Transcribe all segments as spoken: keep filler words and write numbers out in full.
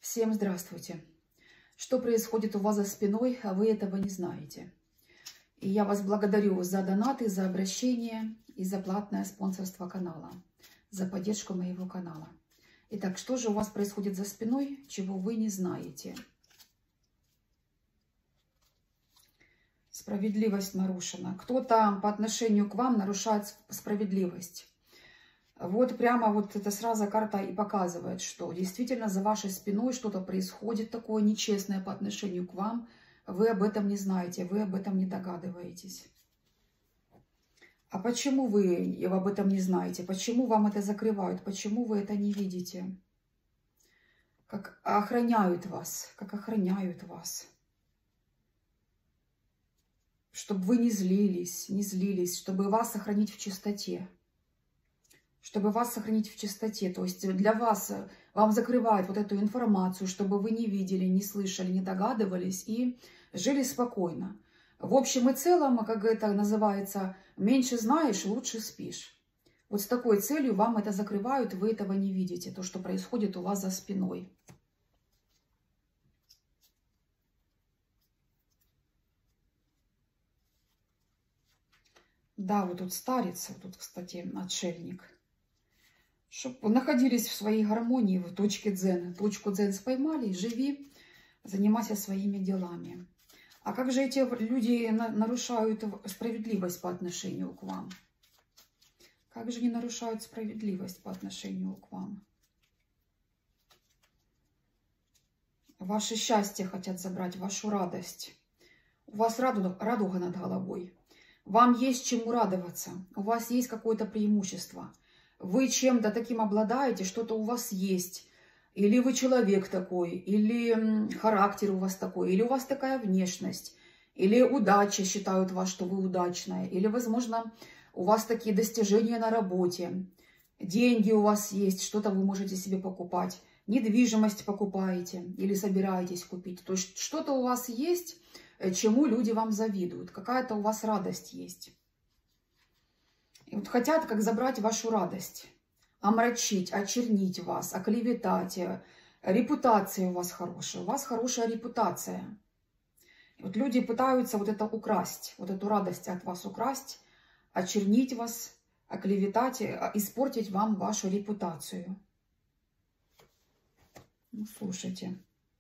Всем здравствуйте. Что происходит у вас за спиной, а вы этого не знаете. И я вас благодарю за донаты, за обращение и за платное спонсорство канала, за поддержку моего канала. Итак, что же у вас происходит за спиной, чего вы не знаете? Справедливость нарушена. Кто-то по отношению к вам нарушает справедливость. Вот прямо вот эта сразу карта и показывает, что действительно за вашей спиной что-то происходит такое нечестное по отношению к вам. Вы об этом не знаете, вы об этом не догадываетесь. А почему вы об этом не знаете? Почему вам это закрывают? Почему вы это не видите? Как охраняют вас, как охраняют вас. Чтобы вы не злились, не злились, чтобы вас сохранить в чистоте. Чтобы вас сохранить в чистоте. То есть для вас, вам закрывают вот эту информацию, чтобы вы не видели, не слышали, не догадывались и жили спокойно. В общем и целом, как это называется, меньше знаешь, лучше спишь. Вот с такой целью вам это закрывают, вы этого не видите, то, что происходит у вас за спиной. Да, вот тут старец, вот тут, кстати, отшельник. Чтобы находились в своей гармонии, в точке дзен. Точку дзен споймали, живи, занимайся своими делами. А как же эти люди нарушают справедливость по отношению к вам? Как же они нарушают справедливость по отношению к вам? Ваше счастье хотят забрать, вашу радость. У вас радуга, радуга над головой. Вам есть чему радоваться. У вас есть какое-то преимущество. Вы чем-то таким обладаете, что-то у вас есть. Или вы человек такой, или характер у вас такой, или у вас такая внешность, или удача, считают вас, что вы удачная, или, возможно, у вас такие достижения на работе, деньги у вас есть, что-то вы можете себе покупать, недвижимость покупаете или собираетесь купить. То есть что-то у вас есть, чему люди вам завидуют, какая-то у вас радость есть. И вот хотят как забрать вашу радость, омрачить, очернить вас, оклеветать. Репутация у вас хорошая, у вас хорошая репутация. И вот люди пытаются вот это украсть, вот эту радость от вас украсть, очернить вас, оклеветать, испортить вам вашу репутацию. Ну, слушайте.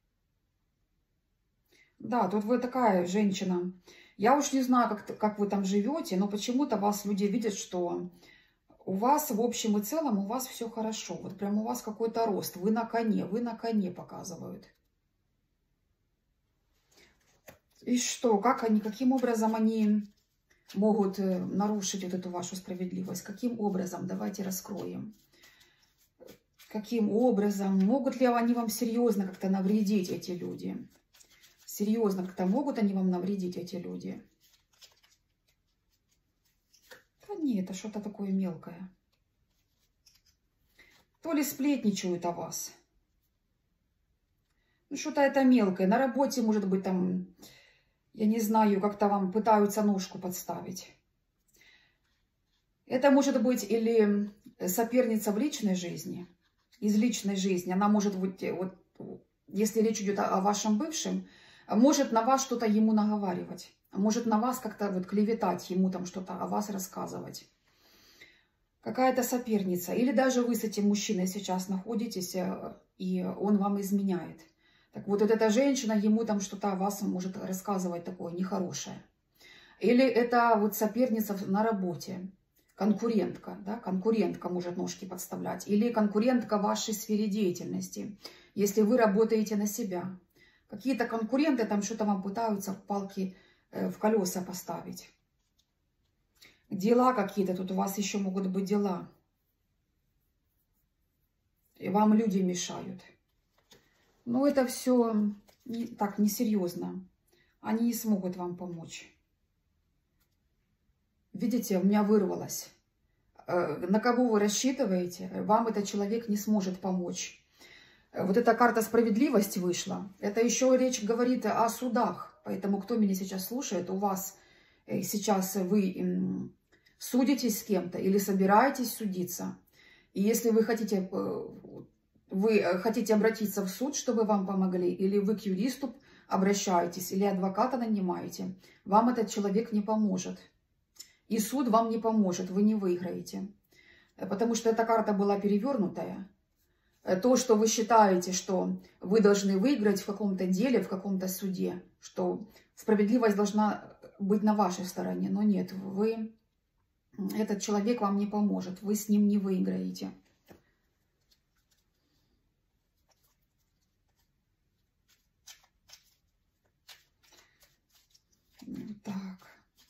Да, тут вы такая женщина. Я уж не знаю, как, как вы там живете, но почему-то вас люди видят, что у вас в общем и целом у вас все хорошо. Вот прям у вас какой-то рост. Вы на коне, вы на коне показывают. И что, как они, каким образом они могут нарушить вот эту вашу справедливость? Каким образом? Давайте раскроем. Каким образом? Могут ли они вам серьезно как-то навредить, эти люди? Серьезно как-то могут они вам навредить, эти люди? Да нет, это что-то такое мелкое. То ли сплетничают о вас. Ну, что-то это мелкое. На работе, может быть, там, я не знаю, как-то вам пытаются ножку подставить. Это может быть или соперница в личной жизни, из личной жизни. Она может быть, вот, если речь идет о вашем бывшем, может на вас что-то ему наговаривать. Может на вас как-то вот клеветать, ему там что-то о вас рассказывать. Какая-то соперница. Или даже вы с этим мужчиной сейчас находитесь, и он вам изменяет. Так вот, вот эта женщина ему там что-то о вас может рассказывать такое нехорошее. Или это вот соперница на работе. Конкурентка, да, конкурентка может ножки подставлять. Или конкурентка в вашей сфере деятельности, если вы работаете на себя. Какие-то конкуренты там что-то вам пытаются в палки, в колеса поставить. Дела какие-то, тут у вас еще могут быть дела. И вам люди мешают. Но это все не, так несерьезно. Они не смогут вам помочь. Видите, у меня вырвалось. На кого вы рассчитываете, вам этот человек не сможет помочь. Вот эта карта справедливости вышла. Это еще речь говорит о судах. Поэтому, кто меня сейчас слушает, у вас сейчас вы судитесь с кем-то или собираетесь судиться. И если вы хотите Вы хотите обратиться в суд, чтобы вам помогли, или вы к юристу обращаетесь, или адвоката нанимаете, вам этот человек не поможет. И суд вам не поможет, вы не выиграете. Потому что эта карта была перевернутая. То, что вы считаете, что вы должны выиграть в каком-то деле, в каком-то суде, что справедливость должна быть на вашей стороне. Но нет, вы, этот человек вам не поможет, вы с ним не выиграете. Так.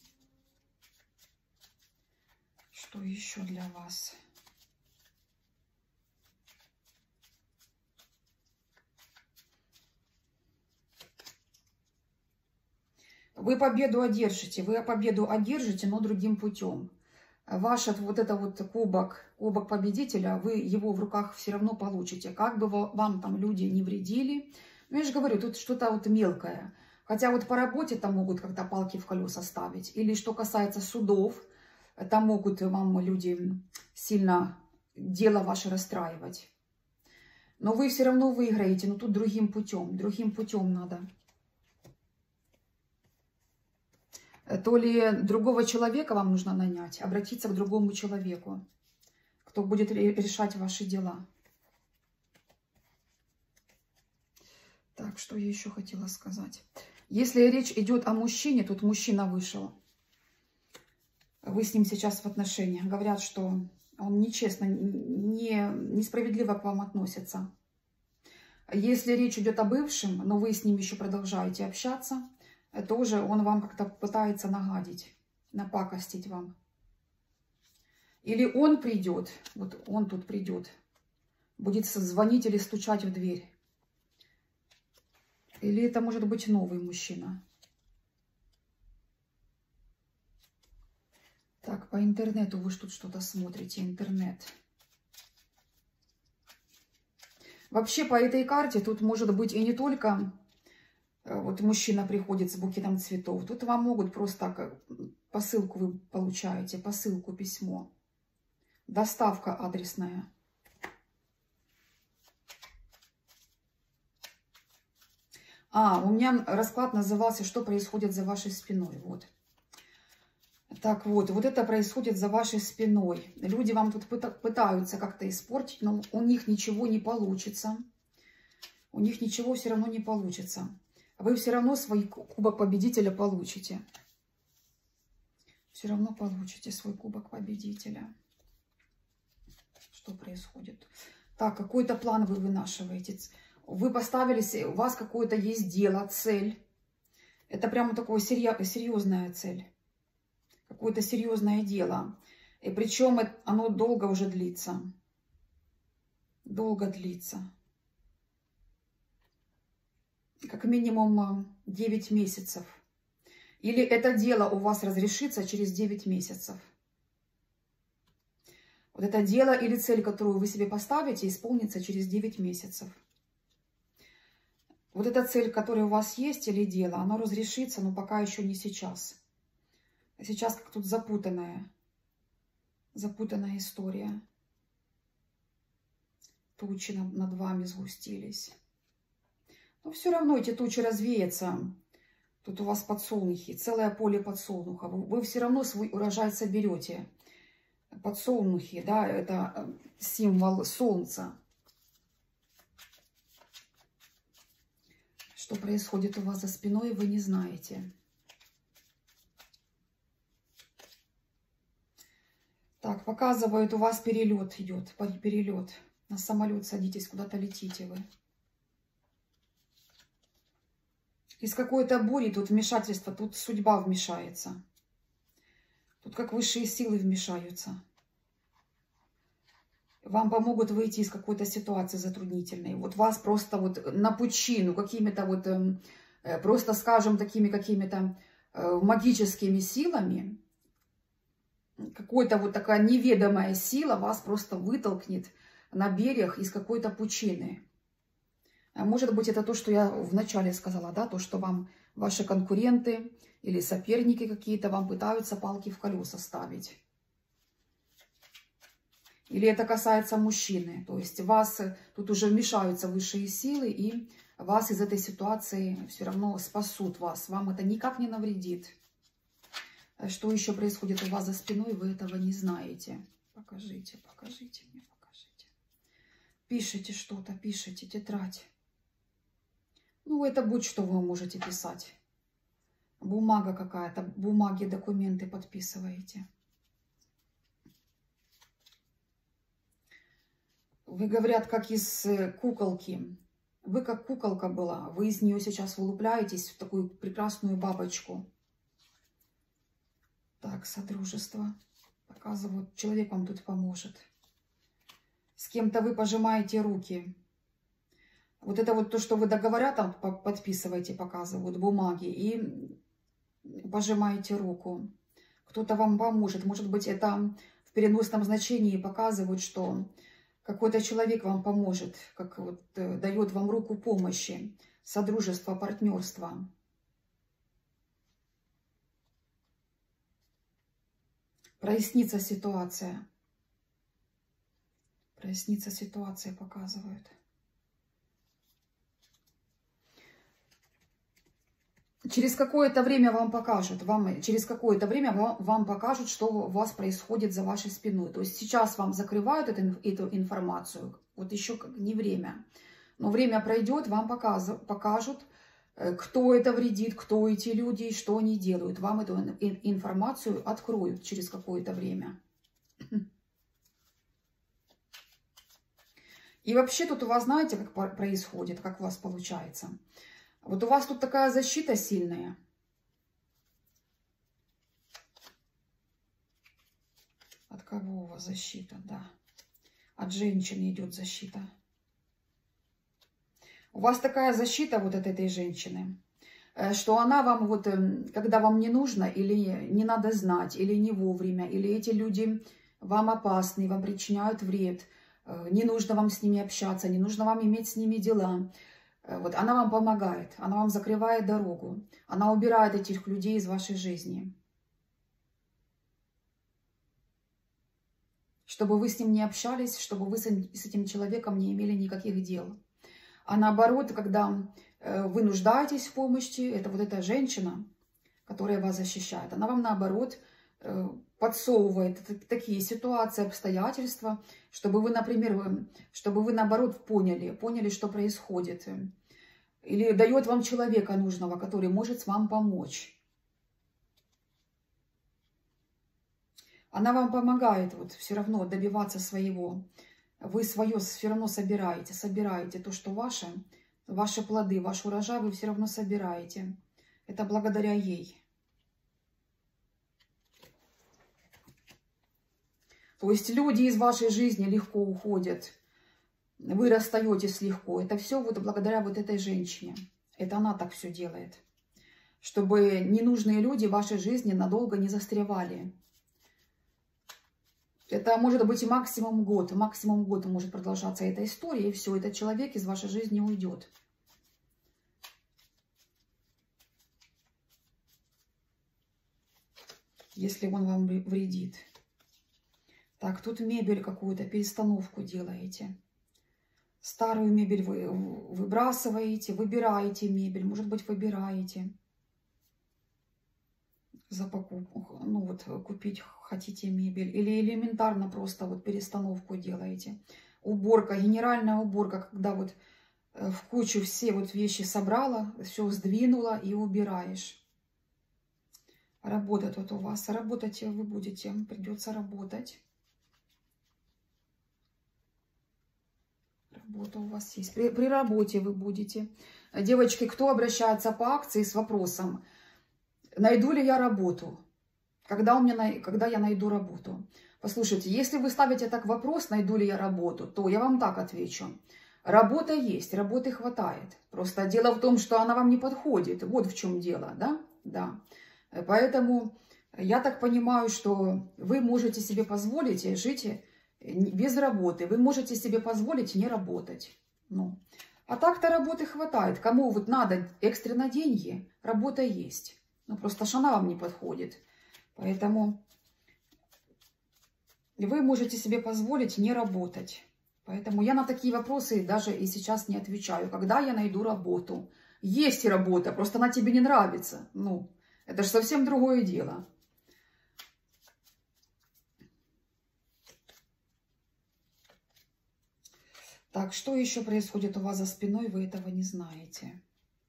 Что еще для вас? Вы победу одержите, вы победу одержите, но другим путем. Ваш вот это вот кубок, кубок победителя, вы его в руках все равно получите. Как бы вам там люди не вредили. Ну, я же говорю, тут что-то вот мелкое. Хотя вот по работе там могут как-то палки в колеса ставить. Или что касается судов, там могут вам люди сильно дело ваше расстраивать. Но вы все равно выиграете, но тут другим путем. Другим путем надо. То ли другого человека вам нужно нанять, обратиться к другому человеку, кто будет решать ваши дела. Так, что я еще хотела сказать. Если речь идет о мужчине, тут мужчина вышел. Вы с ним сейчас в отношениях. Говорят, что он нечестно, не, несправедливо к вам относится. Если речь идет о бывшем, но вы с ним еще продолжаете общаться, тоже он вам как-то пытается нагадить, напакостить вам. Или он придет, вот он тут придет, будет звонить или стучать в дверь. Или это может быть новый мужчина. Так, по интернету вы тут что-то смотрите, интернет. Вообще по этой карте тут может быть и не только... Вот мужчина приходит с букетом цветов. Тут вам могут просто так, посылку вы получаете, посылку, письмо. Доставка адресная. А, у меня расклад назывался «Что происходит за вашей спиной». Вот. Так вот, вот это происходит за вашей спиной. Люди вам тут пытаются как-то испортить, но у них ничего не получится. У них ничего все равно не получится. Вы все равно свой кубок победителя получите. Все равно получите свой кубок победителя. Что происходит? Так, какой-то план вы вынашиваете. Вы поставили, у вас какое-то есть дело, цель. Это прямо такое серьезная цель. Какое-то серьезное дело. И причем оно долго уже длится. Долго длится. Как минимум девять месяцев. Или это дело у вас разрешится через девять месяцев. Вот это дело или цель, которую вы себе поставите, исполнится через девять месяцев. Вот эта цель, которая у вас есть, или дело, оно разрешится, но пока еще не сейчас. Сейчас как тут запутанная, запутанная история. Тучи над, над вами сгустились. Но все равно эти тучи развеются. Тут у вас подсолнухи, целое поле подсолнуха. Вы, вы все равно свой урожай соберете. Подсолнухи, да, это символ солнца. Что происходит у вас за спиной, вы не знаете. Так, показывают, у вас перелет идет, перелет. На самолет садитесь, куда-то летите вы. Из какой-то бури тут вмешательство, тут судьба вмешается. Тут как высшие силы вмешаются. Вам помогут выйти из какой-то ситуации затруднительной. Вот вас просто вот на пучину, какими-то вот, э, просто скажем, такими какими-то э, магическими силами, какая-то вот такая неведомая сила вас просто вытолкнет на берег из какой-то пучины. Может быть, это то, что я вначале сказала, да, то, что вам ваши конкуренты или соперники какие-то вам пытаются палки в колеса ставить. Или это касается мужчины. То есть вас тут уже вмешаются высшие силы и вас из этой ситуации все равно спасут вас. Вам это никак не навредит. Что еще происходит у вас за спиной, вы этого не знаете. Покажите, покажите мне, покажите. Пишите что-то, пишите, тетрадь. Ну, это будь что вы можете писать. Бумага какая-то, бумаги, документы подписываете. Вы, говорят, как из куколки. Вы как куколка была. Вы из нее сейчас вылупляетесь в такую прекрасную бабочку. Так, содружество. Показывают, человек вам тут поможет. С кем-то вы пожимаете руки. Вот это вот то, что вы договора там подписываете, показывают бумаги. И пожимаете руку. Кто-то вам поможет. Может быть, это в переносном значении показывают, что какой-то человек вам поможет, как вот, э, дает вам руку помощи, содружество, партнерство. Прояснится ситуация. Прояснится ситуация, показывают. Через какое-то время вам покажут, вам, через какое-то время вам, вам покажут, что у вас происходит за вашей спиной. То есть сейчас вам закрывают эту, эту информацию, вот еще как не время. Но время пройдет, вам показ, покажут, кто это вредит, кто эти люди и что они делают. Вам эту информацию откроют через какое-то время. И вообще тут у вас, знаете, как происходит, как у вас получается. Вот у вас тут такая защита сильная. От кого у вас защита? Да. От женщины идет защита. У вас такая защита вот от этой женщины, что она вам вот, когда вам не нужно, или не надо знать, или не вовремя, или эти люди вам опасны, вам причиняют вред, не нужно вам с ними общаться, не нужно вам иметь с ними дела. Вот она вам помогает, она вам закрывает дорогу, она убирает этих людей из вашей жизни. Чтобы вы с ним не общались, чтобы вы с этим человеком не имели никаких дел. А наоборот, когда вы нуждаетесь в помощи, это вот эта женщина, которая вас защищает, она вам наоборот подсовывает такие ситуации, обстоятельства, чтобы вы, например, чтобы вы наоборот поняли, поняли, что происходит. Или дает вам человека нужного, который может вам помочь. Она вам помогает вот все равно добиваться своего. Вы свое все равно собираете, собираете то, что ваше, ваши плоды, ваш урожай вы все равно собираете. Это благодаря ей. То есть люди из вашей жизни легко уходят. Вы расстаетесь легко. Это все вот благодаря вот этой женщине. Это она так все делает. Чтобы ненужные люди в вашей жизни надолго не застревали. Это может быть и максимум год. Максимум год может продолжаться эта история. И все, этот человек из вашей жизни уйдет. Если он вам вредит. Так, тут мебель какую-то, перестановку делаете. Старую мебель вы выбрасываете, выбираете мебель. Может быть, выбираете за покупку. Ну вот, купить хотите мебель. Или элементарно просто вот перестановку делаете. Уборка, генеральная уборка, когда вот в кучу все вот вещи собрала, все сдвинула и убираешь. Работа тут у вас. Работать вы будете, придется работать. Работа у вас есть. При, при работе вы будете. Девочки, кто обращается по акции с вопросом, найду ли я работу? Когда, у меня, когда я найду работу? Послушайте, если вы ставите так вопрос, найду ли я работу, то я вам так отвечу. Работа есть, работы хватает. Просто дело в том, что она вам не подходит. Вот в чем дело, да? Да. Поэтому я так понимаю, что вы можете себе позволить жить без работы. Вы можете себе позволить не работать. Ну. А так-то работы хватает. Кому вот надо экстренно деньги, работа есть. Ну, просто ж она вам не подходит. Поэтому вы можете себе позволить не работать. Поэтому я на такие вопросы даже и сейчас не отвечаю. Когда я найду работу? Есть и работа, просто она тебе не нравится. Ну, это же совсем другое дело. Так, что еще происходит у вас за спиной, вы этого не знаете.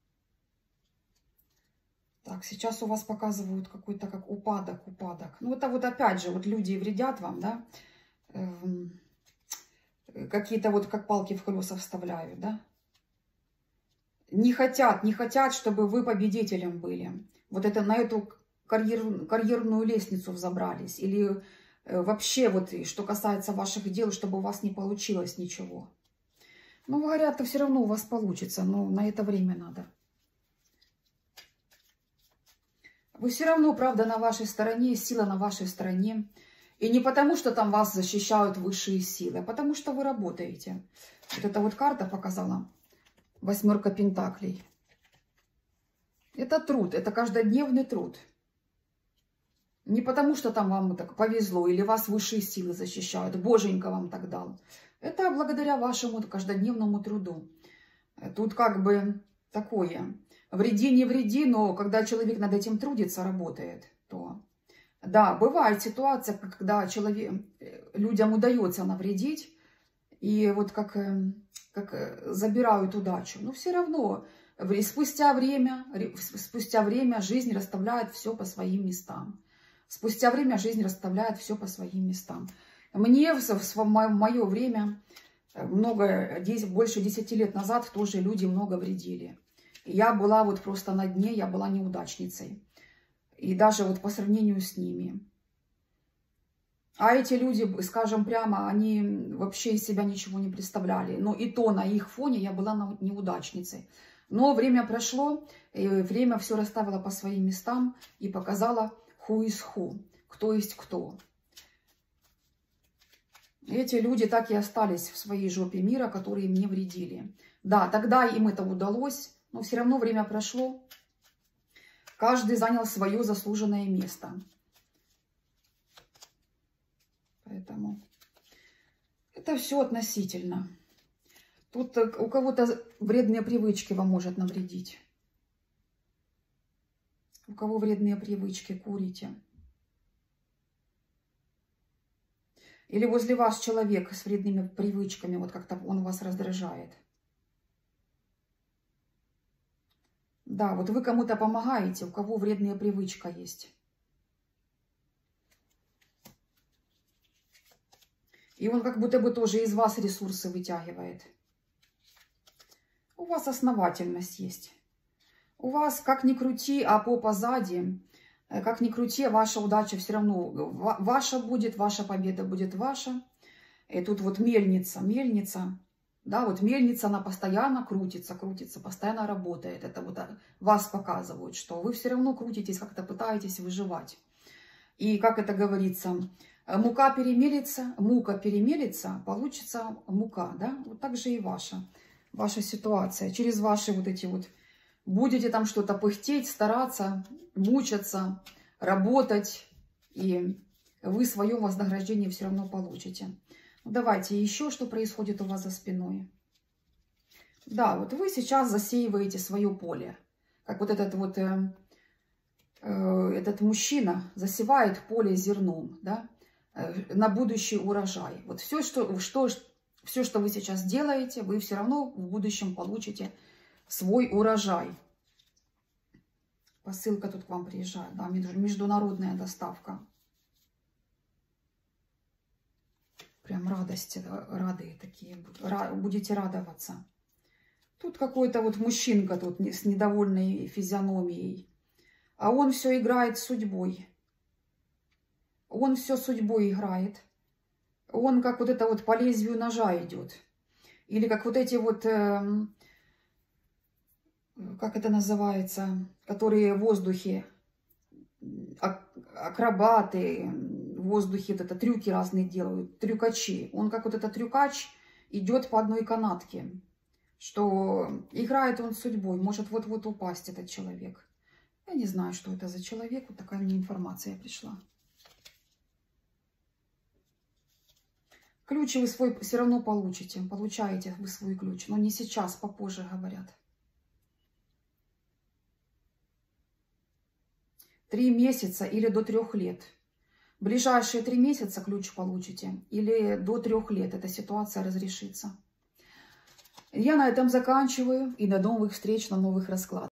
Так, сейчас у вас показывают какой-то как упадок, упадок. Ну, это вот опять же, вот люди вредят вам, да? Эм, какие-то вот как палки в колеса вставляют, да? Не хотят, не хотят, чтобы вы победителем были. Вот это на эту карьер, карьерную лестницу взобрались. Или э, вообще вот, что касается ваших дел, чтобы у вас не получилось ничего. Ну, говорят, все равно у вас получится, но на это время надо. Вы все равно, правда, на вашей стороне, сила на вашей стороне. И не потому, что там вас защищают высшие силы, а потому, что вы работаете. Вот эта вот карта показала. Восьмерка пентаклей. Это труд, это каждодневный труд. Не потому, что там вам так повезло, или вас высшие силы защищают, Боженька вам так дал. Это благодаря вашему каждодневному труду. Тут как бы такое, вреди, не вреди, но когда человек над этим трудится, работает, то... Да, бывает ситуация, когда человек, людям удается навредить, и вот как, как забирают удачу. Но все равно спустя время, спустя время жизнь расставляет все по своим местам. Спустя время жизнь расставляет все по своим местам. Мне в мое время, много, больше десяти лет назад, тоже люди много вредили. Я была вот просто на дне, я была неудачницей. И даже вот по сравнению с ними. А эти люди, скажем прямо, они вообще из себя ничего не представляли. Но и то на их фоне я была неудачницей. Но время прошло, и время все расставило по своим местам и показало who is who, кто есть кто. Эти люди так и остались в своей жопе мира, которые мне вредили. Да, тогда им это удалось, но все равно время прошло. Каждый занял свое заслуженное место. Поэтому это все относительно. Тут у кого-то вредные привычки вам может навредить. У кого вредные привычки, курите. Или возле вас человек с вредными привычками, вот как-то он вас раздражает. Да, вот вы кому-то помогаете, у кого вредная привычка есть. И он как будто бы тоже из вас ресурсы вытягивает. У вас основательность есть. У вас, как ни крути, а попа сзади, как ни крути, ваша удача все равно ваша будет, ваша победа будет ваша. И тут вот мельница, мельница. Да, вот мельница, она постоянно крутится, крутится, постоянно работает. Это вот вас показывают, что вы все равно крутитесь, как-то пытаетесь выживать. И как это говорится, мука перемелится, мука перемелится, получится мука, да? Вот так же и ваша, ваша ситуация. Через ваши вот эти вот, будете там что-то пыхтеть, стараться, мучаться, работать, и вы свое вознаграждение все равно получите. Давайте еще, что происходит у вас за спиной. Да, вот вы сейчас засеиваете свое поле. Как вот этот вот э, э, этот мужчина засевает поле зерном, да, э, на будущий урожай. Вот все что, что, все, что вы сейчас делаете, вы все равно в будущем получите свой урожай. Посылка тут к вам приезжает, да, международная доставка. Прям радости, рады такие, будете радоваться. Тут какой-то вот мужчинка тут с недовольной физиономией. А он все играет с судьбой. Он все судьбой играет. Он как вот это вот по лезвию ножа идет. Или как вот эти вот, э, как это называется, которые в воздухе, акробаты, в воздухе вот это трюки разные делают, трюкачи. Он как вот этот трюкач идет по одной канатке, что играет он с судьбой, может вот-вот упасть этот человек. Я не знаю, что это за человек, вот такая мне информация пришла. Ключ вы свой все равно получите. Получаете вы свой ключ. Но не сейчас, попозже говорят. Три месяца или до трех лет. Ближайшие три месяца ключ получите. Или до трех лет эта ситуация разрешится. Я на этом заканчиваю. И до новых встреч на новых раскладах.